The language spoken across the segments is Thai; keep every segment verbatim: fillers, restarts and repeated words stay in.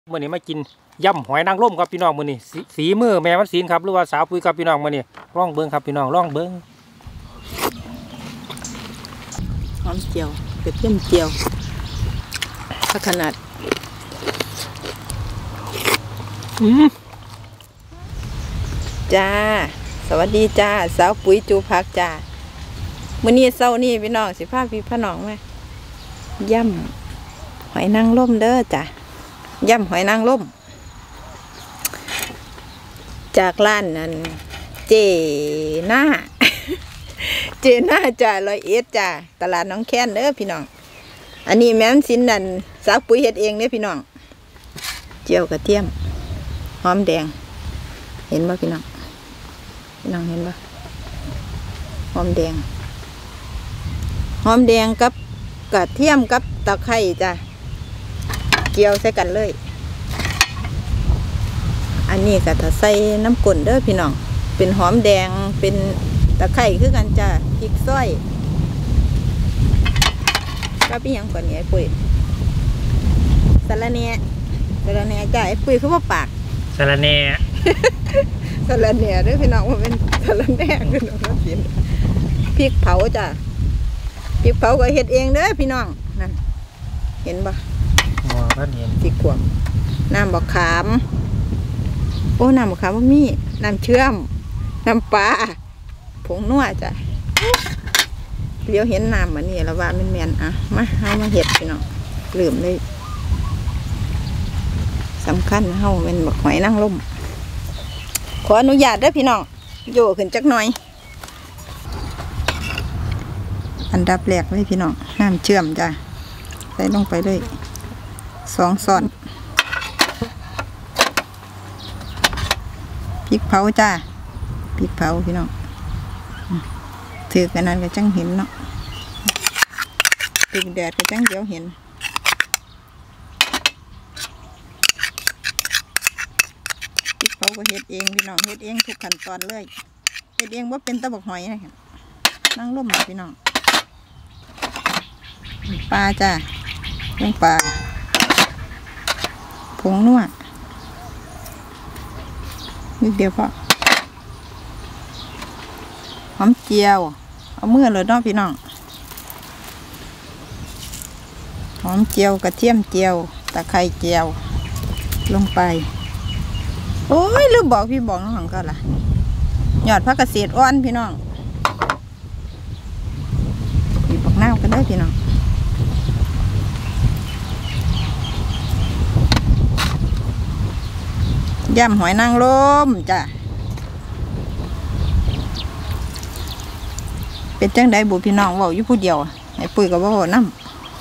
มื่อนี้มากินย่ำหอยนางรมครับพี่น้องมื่อนี้สีมือแม่มันศีลครับหรือว่าสาวปุ้ยครับพี่น้องมื่อนี้ร่องเบิ้งครับพี่น้องร่องเบิ้งหอมเจียวเป็ดเทียมเจียวถ้าขนาดอืมจ้าสวัสดีจ้าสาวปุ๋ยจูพักจ้ามื่อนี้เช้านี้พี่น้องสิพาพี่พน้องไหมย่ำหอยนางรมเด้อจ้าย่ำหอยนางรมจากร้านนั้นเจน่า เจน่าจ้าร้อยเอ็ดจ้าตลาดน้องแค้นเด้อพี่น้องอันนี้แม่นสินนั่นสาวปุ๋ยเฮ็ดเองเด้อพี่น้องเจียวกระเทียมหอมแดงเห็นบ่พี่น้องพี่น้องเห็นบ่หอมแดงหอมแดงกับกระเทียมกับตะไคร้จ้าเจียวใส่กันเลยอันนี้ก็ถ้าใส่น้ำก้นเด้อพี่น้องเป็นหอมแดงเป็นตะไคร้คือกันจ้าพริกซอยก็เป็นยังก่อนนี้ไอ้ปุ้ยสาระเน่สาระเน่จ้าไอ้ปุ้ยคือว่าปากสาระเน่สาระเน่เด้อพี่น้องว่าเป็นสาระแน่คือน้องน้ำจิ้มพริกเผาจ้าพริกเผาก็เฮ็ดเองเด้อพี่น้องนั่นเห็นบ่อ๋อก็เห็นพริกขวบน้ำบะขามโอ้น้ำบะขามว่ามีน้ำเชื่อมน้ำปลาผงนัวจ้ะเลี้ยวเห็นน้ำเหมือนนี่แล้วว่ามันแมนอ่ะมาเฮามาเห็ดพี่น้องลืมเลยสำคัญเฮาเป็นบักหอยนางรมขออนุญาตเด้อพี่น้องโยขึ้นจักหน่อยอันดับแรกเลยพี่น้องน้ำเชื่อมจ้ะใส่ลงไปเลยสองช้อนพริกเผาจ้าพริกเผาพี่น้องถือกันนั้นก็จังเห็นเนาะพริกแดดก็จังเดี๋ยวเห็นพริกเผาก็เฮ็ดเองพี่น้องเฮ็ดเองทุกขั้นตอนเลยเฮ็ดเองว่าเป็นตะบักหอยนะครับนั่งร่มพี่น้องปลาจ้าเรื่องปลาผงนัวนิดเดียวพอหอมเจียวเอามือเลยเนาะพี่น้องหอมเจียวกระเทียมเจียวตะไคร้เจียวลงไปโอ้ยลืมบอกพี่บอกน้องของก็ล่ะหยอดผักกระเสียดอ่อนพี่น้องพี่บอกน้ำกันได้พี่น้องย่ำหอยนางรมจ้ะเป็นจังได้บุพี่น้องเว้าอยู่ผู้เดียวไอ้ปุ้ยก็บ่เว้าน้ำ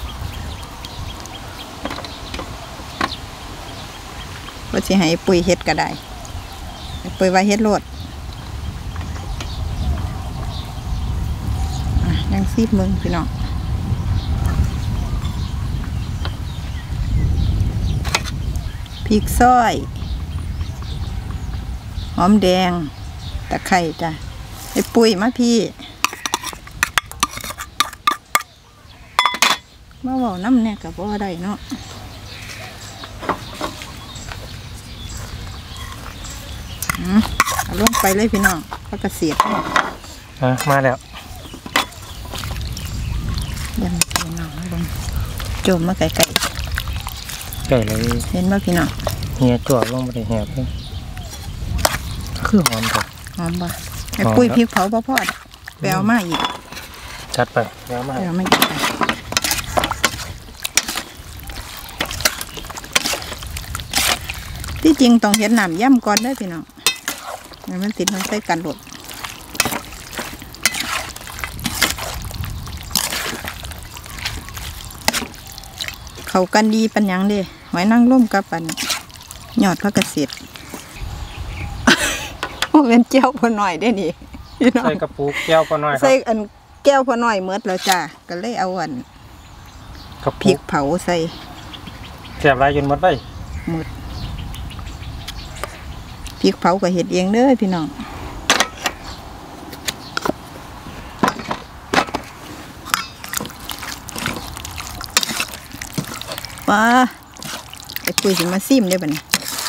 ว่าสิให้ปุ้ยเฮ็ดก็ได้ไอ้ปุ้ยว่าเฮ็ดโลดอ่ะยังซีดมึงพี่น้องพริกซอยหอมแดงตะไคร้จ้ะไอ้ปุ้ยมาพี่มาเว้าน้ำเนี่ยกับว่าได้เนาะอืมเอาลงไปเลยพี่น้องผักกระเสียดอ่ะมาแล้วยังพี่น้องลงโจมมาไก่ไก่ไก่เลยเห็นไหมพี่น้องเหี่ยจ่วลงมาได้แหบเลยคือหอมครับหอมป่ะไอ้ปุ้ยพริกเผาพ่อพ่อแปลวมาอีกจัดไปแปลวมาแปลวมาอีกที่จริงต้องเห็นน้ำย่ำก่อนได้พี่น้องมันติดมันใส่กันหลดเขากันดีปัญญังเด้หอยนางรมกับปันหยอดผักกระเสียดโอ้เป็นแก้วพอหน่อยได้นี่ใส่กระปุกแก้วพอหน่อยครับใส่อันแก้วพอหน่อยเมื่อแล้วจ้าก็เลยเอาอันพริกเผาใส่แซ่บไรจนหมดไปหมดพริกเผาก็เห็ดเองเด้อพี่น้องว้าไอ้คุยสิมาซิมได้บัดนี้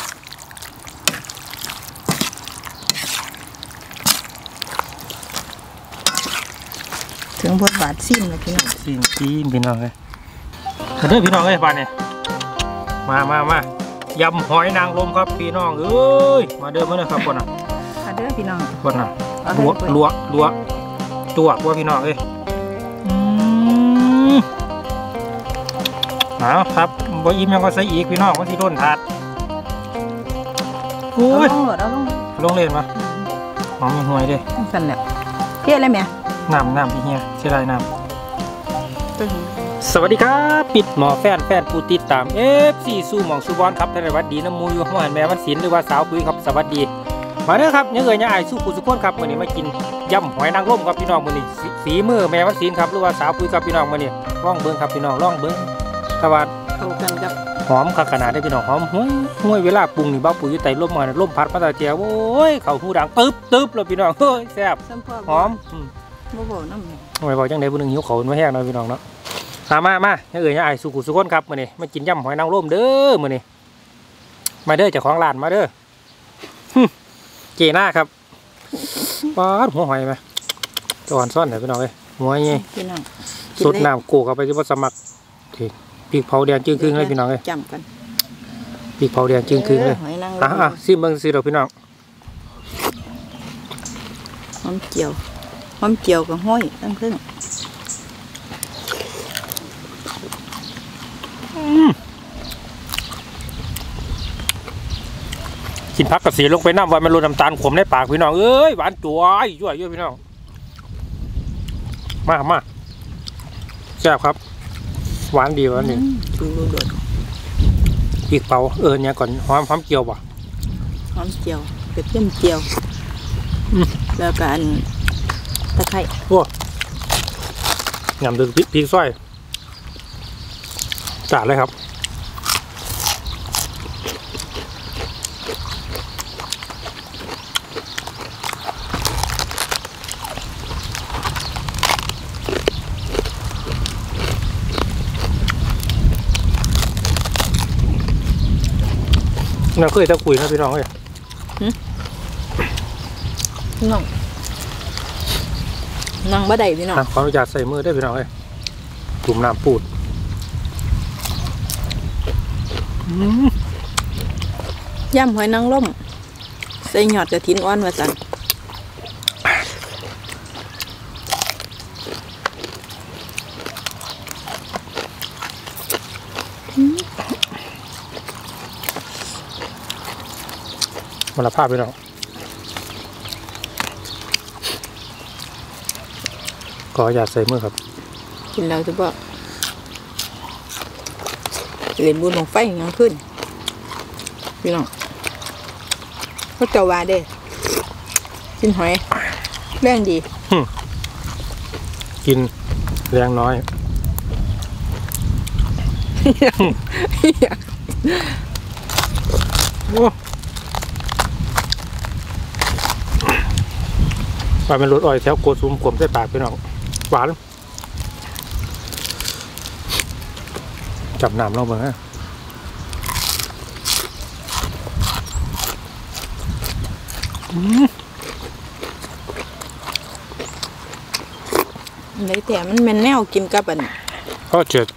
ถึงบทบาทซิมแล้วพี่น้องซีนซีนพี่น้องเลยเด้อพี่น้องเอ้ยปานนี่มามามายำหอยนางรมครับพี่น้องเอ้ยมาเด้อมาเด้อครับคนน่ะมาเด้อพี่น้องคนน่ะเอาลัวให้ลัวลัวจวกว่าพี่น้องเอ้ยอืมเอาครับบ่อิ่มยังก็ใส่อีกพี่น้องมันสิโดนถาดโอ้เอายลงโหลดเอาลงลงเล่นมาหอมมีหวยเด้สั่นแหละเพี้ยอะไรแม่น้ำน้ำพี่เฮียเสียดายน้ำตัวนี้สวัสดีครับปิดหมอแฟนแฟนผู้ติดตามเอฟซีสู้หมองสุบอนครับท่านวัดดีน้ำมูอยู่ห้องหันแม่วันศิลป์หรือว่าสาวปุ้ยครับสวัสดีมาเด้อครับยังเอ่ยยังอายสู้ผู้สุขคนครับวันนี้มากินยำหอยนางรมครับพี่น้องวันนี้สีฝีมือแม่วันศิลป์ครับหรือว่าสาวปุ้ยครับพี่น้องวันนี้ร่องเบิ้งครับพี่น้องร่องเบิ้งตะวันเข้ากันกับหอมขนาดได้พี่น้องหอมห้วยห้วยเวลาปรุงนี่บ้าปุ๋ยอยู่ใต้ร่มมาร่มพัดมาตาเจียวโอ้ยเข่าหูดังตึ๊บตึ๊บเลยพี่น้องเฮ้ยแซ่บซ้ำพ่อหอมอืมบ่บ่น้ำแม่ทำไมบอกจังไดผู้หนึงหิวเขาไม่แห้งเนาะพี่น้องเนาะมามามาเอ้ยไอ้ายสุขุสุขนครับมื้อนี้มากินยำหอยนางรมเด้อมื้อนี้มาเด้อเจ้าของร้านมาเด้อหึเจน่าครับปาดหัวหอยไหมตอนซ่อนเดี๋ยวพี่น้องเอ้ยหัวใหญ่พี่น้องสดน้ำโกเข้าไปที่วัดสมัครทีพริกเผาแดงจึงครึ่งเลยพี่น้องเอ้ยจำกันพริกเผาแดงจึงครึ่งเลยหอยนางรอ่ะมอ่ะซิมเบิ่งสิเราพี่น้องหอมเจียวหอมเจียวกับห้อยตั้งครึ่งกินพักกระสีลงไปน้ำไว้มันลดน้ำตาลขมในปากพี่น้องเอ้ยหวานจั่วยั่วยั่วพี่น้องมามาแซ่บครับหวานดีหวานดีดูดูโดดพริกเผาเออเนี่ยก่อนหอมหอมเจียวป่ะหอมเจียวกระเทียมเจียวอืมแล้วก็อันตะไคร้โอ้ยำดึงพริกพริกซอยจัดเลยครับเราเคยจะคุยนะพี่น้องเอ้ยน้องนั่งบ่ได้พี่น้องอ่ะขออนุญาตใส่มือได้พี่น้องเอ้ยจุ่มน้ำปูดอืมย่ำหอยนางรมใส่หยอดกระถินอ่อนว่าสั่นมลภาพพี่น้องขออนุญาตใส่มือครับกินแล้วจะบ่เล่นบุญลงไฟยังขึ้นพี่น้องเขาเจ้าว่าเด้กินหอยแรงดีกินแรงน้อยโอ้ปลาเป็นรสอ่อยแถวโกซุมขมใส่ปากพี่น้องหวานจับน้ำลงมาฮะอันไหนแต่มันแม่นแนวกินกับอันก็เจ็ด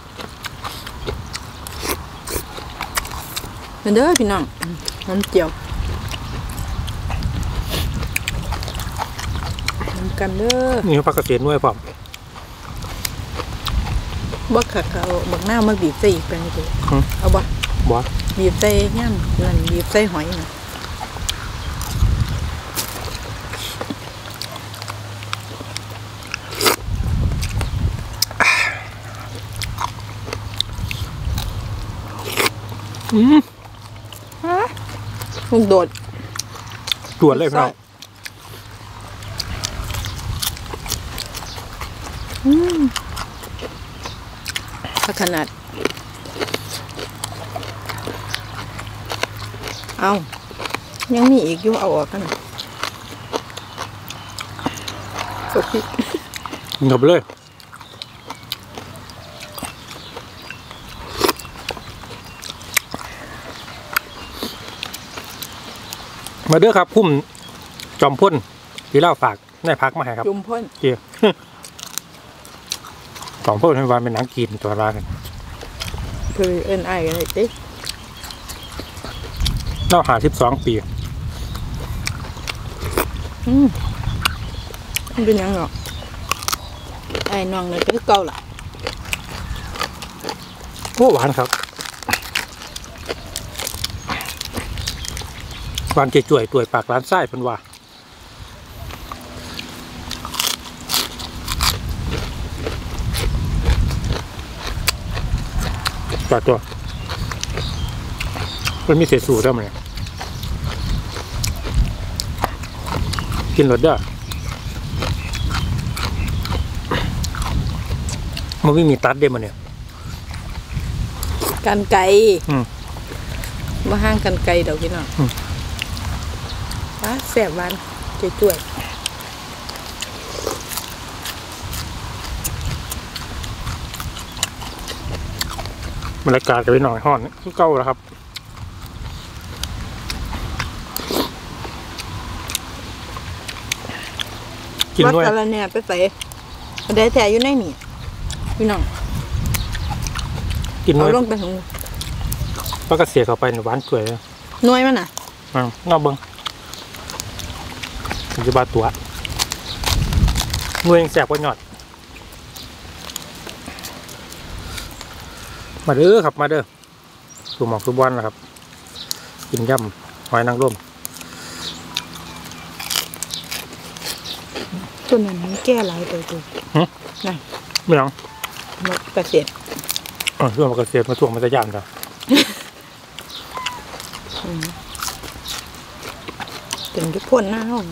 มันเด้อพี่น้องน้ำเจียวน้ำกันเด้อนี่ผักกระเทียมด้วยผมบักขักเอาบักหน้ามาบีบใส่อีกแปลงตัวเอาบ่บอสบีบใส่ย่ำนั่นบีบใส่หอยนะอืมลูกโดดตรวจเลยพี่น้องอืมถ้าขนาดเอายังมีอีกอยู่เอาออกกันสกพริกกินเข้าไปเลยอมาเด้อครับพุ่มจอมพ่นที่เล่าฝากได้พักมาให้ครับจุ่มพ่นเกี่ยวจอมพ่นให้วานเป็นหนังกินตัวร้านกันคือเอิ้นไอ้กันเลยติเล่าหาสิบสองปีอืมมันเป็นยังหรอไอ้น้องเนี่ยคือเก่าล่ะโอ้หวานครับหวานเจ่วยๆตัวยปากร้านไส้เป็นว่าจากตัวมันมีเศษสูตรได้ไหมกินรสเด้อมันไม่มีตัดเด้มันเนี่ยกันไก่อืมมาห้างกันไก่ดอกพี่น้องอืมว้าแซ่บหวานจ่วยบรรยากาศกับไปหน่อยห้อนคือเก่าแล้วครับกินๆวัดด้วยสะระแหน่ไปใส่ได้แท้อยู่ในนี่พี่น้องกินด้เอาวยลงไปของแล้วก็เสียเข้าไปในหวานสวยเลยหน่วยมันน่ะอ่าเงาเบิ้งปัจจุบันตัวเมื่อยังแสบกว่าหยอดมาเด้อครับมาเด้อสู่หมอกสู่บอลนะครับกินย่ำหอยนางรมตัวนั้นมันแก้หลายตัวตัวนั่นไม่หยังหมดเกษตรอ๋อช่วงมาเกษตรมาช่วงมาจะย่ำจ้ะเป็นทุกคนหน้าห้อง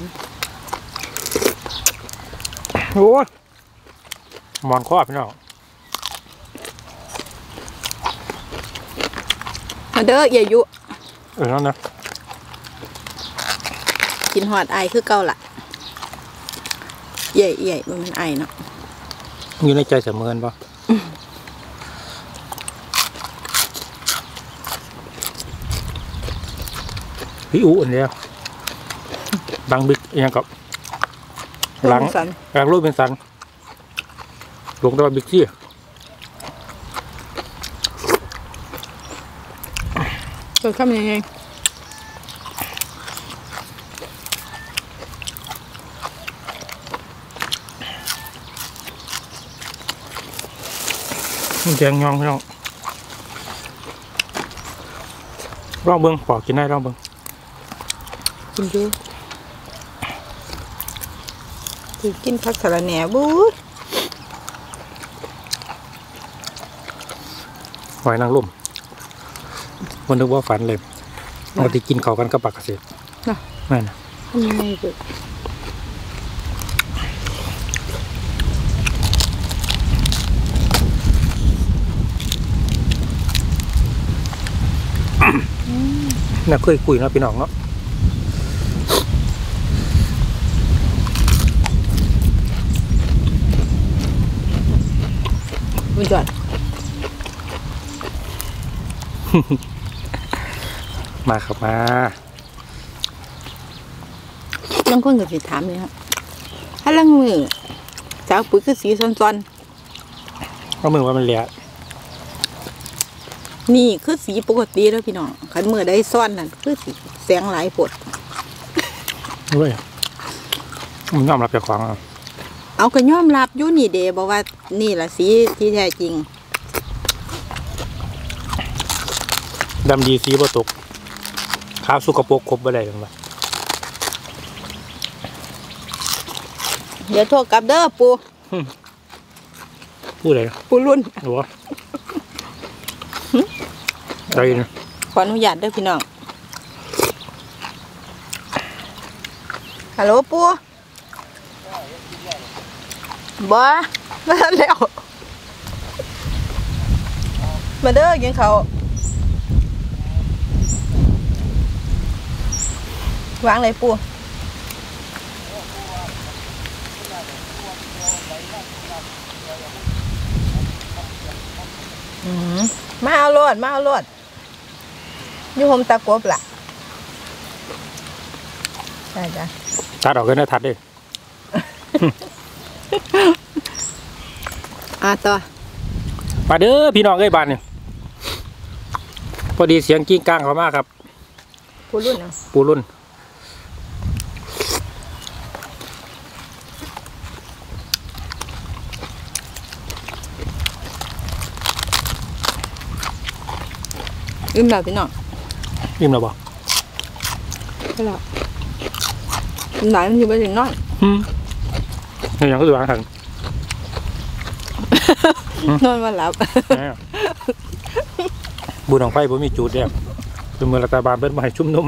โอ้ยมอนคอพี่น้องมาเด้ออย่ายุเออนั่นนะกินหอดไอคือเก่าล่ะใหญ่ใหญ่ๆมันไอเนาะอยู่ในใจเสมอกันปะพี่อูอันเดียวดังบิ๊กยังกับหลังสันหลังรูปเป็นสันลงตัวบิ๊กซี่เกิดขึ้นยังไงมันแจงยองพี่น้องลองเบิ้งปอกกินได้ลองเบิ้งกินดูคือกินผักสะระแหน่บู๊ดหอยนางรมวันนึกว่าฝันเลยปกติกินเขากันกับปากเกษตรนะนั่นนะทำยังไงเกิดน่าเคยคุยเนาะพี่น้องเนาะคุณจอดมาครับมาบางคนก็สิถามเลยครับถ้าลังมือสาวปุ๋ยคือสีซ้อนก็มือว่ามันเหลียๆนี่คือสีปกติแล้วพี่น้องขันมือได้ซ้อนนั่นคือสีแสงหลายปดด้วยมันยอมรับจากของอ่ะเอาก็ยอมรับอยู่นี่เดบอกว่านี่ล่ะสีที่แท้จริงดำดีสีบ่ตกขาวสุกปรกครบบ่ได้ทั้งนั้นเดี๋ยวโทรกลับเด้อปูพูดอะไรปูรุ่นหรือว่าใจนะขออนุญาตเด้อพี่น้องฮัลโหลปูบ่มาแล้วมาเด้อกินเขาววางเลยปูอืมมาเอารถมาเอารถอยู่โฮมตะกบล่ะจ้าจ้าตัดออกกันนะทัดเลยอ่ะต่อมาเด้อพี่น้องเอ้ยบ้านนี่พอดีเสียงกิ้งก้างเขามากครับผู้รุ่นอ่ะปูรุ่นอิ่มแล้วพี่น้องอิ่มแล้วบ่อิ่มแล้วหลายมันอยู่ไปถึงน้อยอืมอย่างก็ตัวอ่างถังนอนมาหลับบุญของไฟผมมีจูดเนี่ยเป็นเมืองรัฐบาลเป็นมาให้ชุ่มนุ่ม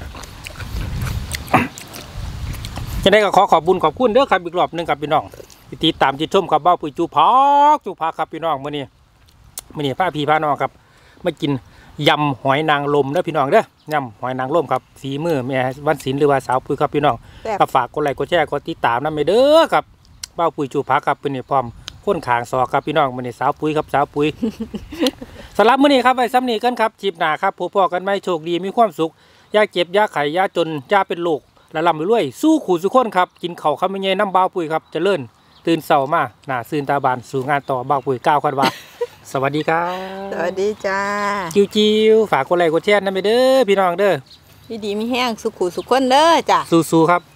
จะได้ก็ขอขอบบุญขอบคุณเด้อครับอีกรอบหนึ่งครับพี่น้องติดตามติดชมกับเบ้าปุ๋ยจูพักจูพักครับพี่น้องมื้อนี้มื้อนี้พาพี่พาน้องครับมากินยำหอยนางรมเด้อพี่น้องเด้อยำหอยนางรมครับฝีมือแม่วันศิลป์หรือว่าสาวปุ๋ยครับพี่น้องก็ฝากกดไลค์กดแชร์กดติดตามนำไปเด้อครับเบ้าปุ๋ยจูพักครับเป็นนี่พร้อมค้นขางซอครับพี่น้องมื้อนี้สาวปุ๋ยครับสาวปุ๋ย สำหรับมื้อนี้ครับไว้ซ้ำนี้กันครับจีบหนาครับพบพ่อกันไม่โชคดีมีความสุขอย่าเจ็บอย่าไข้อย่าจนอย่าเป็นโรคและร่ำรวยสู้ขู่สู้คนครับกินข้าวคำเย็นน้ำเบาปุ๋ยครับเจริญตื่นเช้ามาหน้าซื่นตาบานสู่งานต่อเบาปุ๋ยก้าวคันว่า สวัสดีครับสวัสดีจ้าจิวจิวฝากกดไลค์กดแชร์นะไปเด้อพี่น้องเด้อพี่ดีมีแห้งสุขุสุขคนเด้อจ้าสู้ๆครับ